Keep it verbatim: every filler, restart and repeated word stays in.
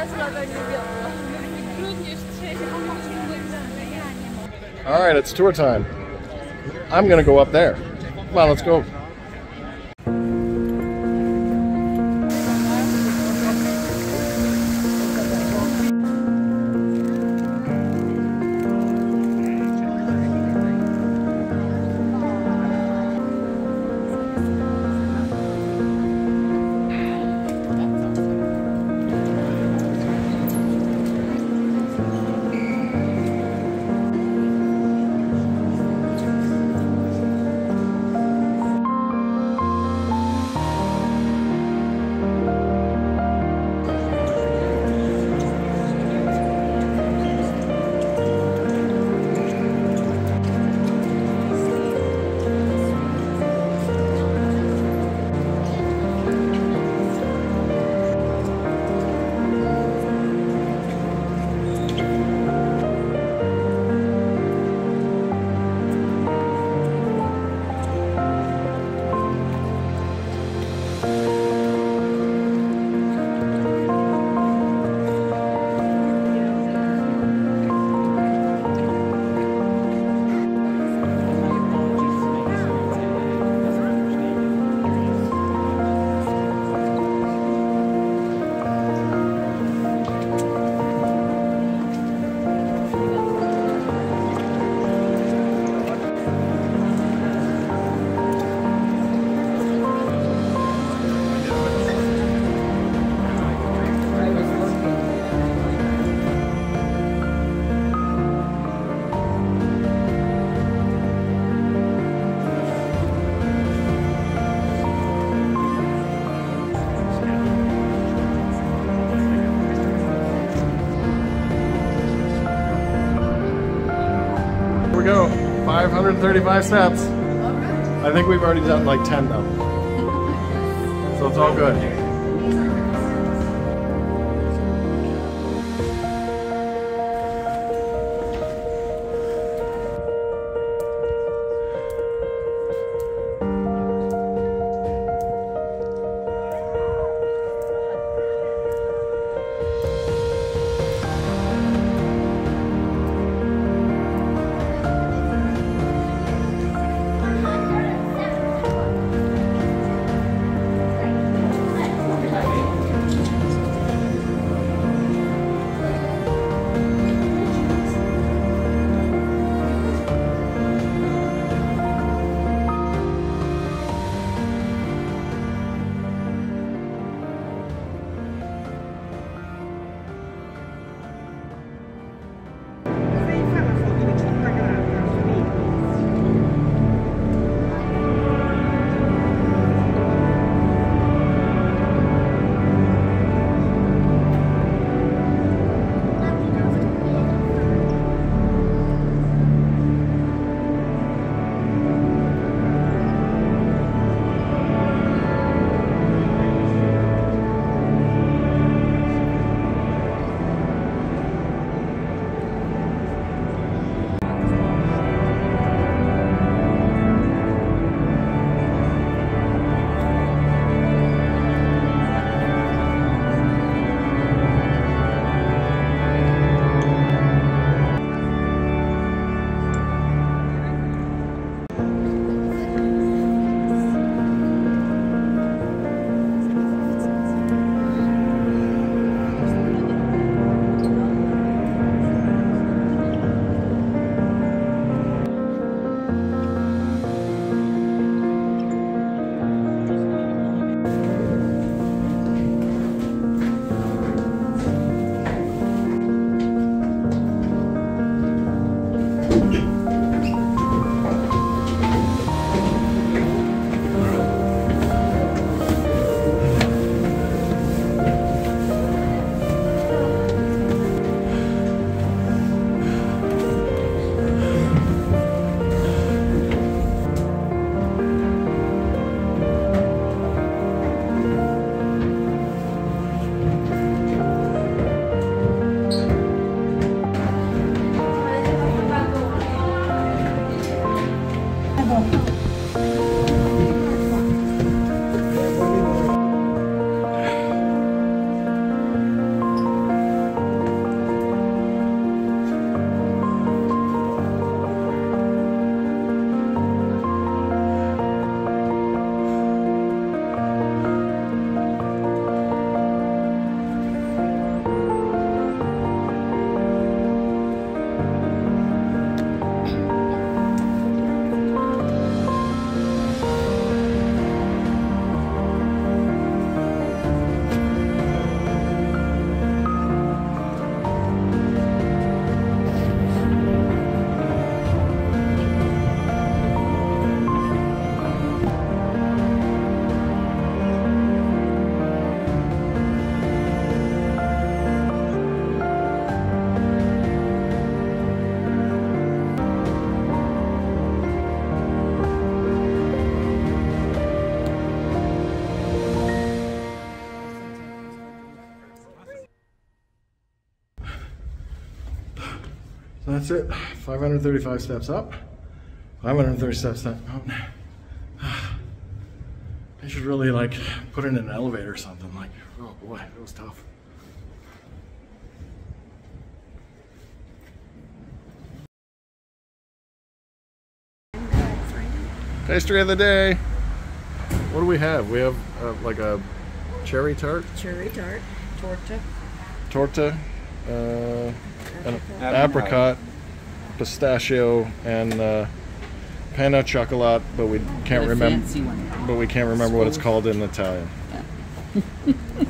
All right, it's tour time. I'm gonna go up there. Come on, let's go. Go five hundred thirty-five steps. I think we've already done like ten now, so it's all good. So that's it. five hundred thirty-five steps up. five hundred thirty steps down. I should really like put in an elevator or something. Like, oh boy, it was tough. Pastry of the day. What do we have? We have uh, like a cherry tart. Cherry tart, torta. Torta, uh, an apricot, pistachio, and uh, panna chocolate, but we can't remember. But we can't remember what it's called in Italian. Yeah.